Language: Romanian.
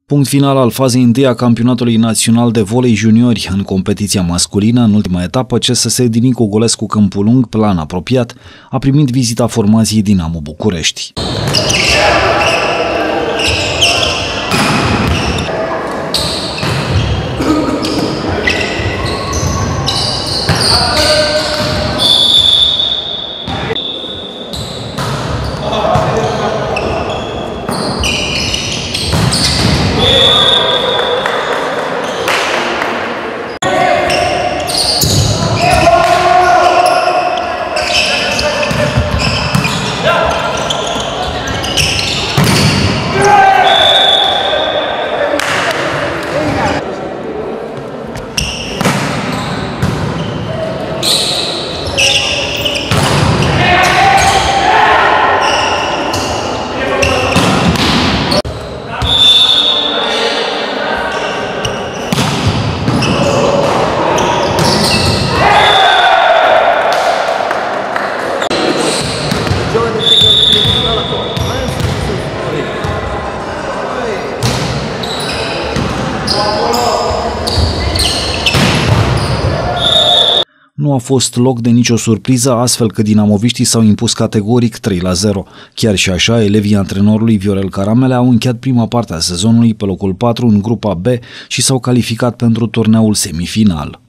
Punct final al fazei întâi a campionatului național de volei juniori în competiția masculină. În ultima etapă, CSS Din Ogolescu Câmpul Lung, plan apropiat, a primit vizita formației Dinamo București. Nu a fost loc de nicio surpriză, astfel că dinamoviștii s-au impus categoric 3-0. Chiar și așa, elevii antrenorului Viorel Caramele au încheiat prima parte a sezonului pe locul 4 în grupa B și s-au calificat pentru turneul semifinal.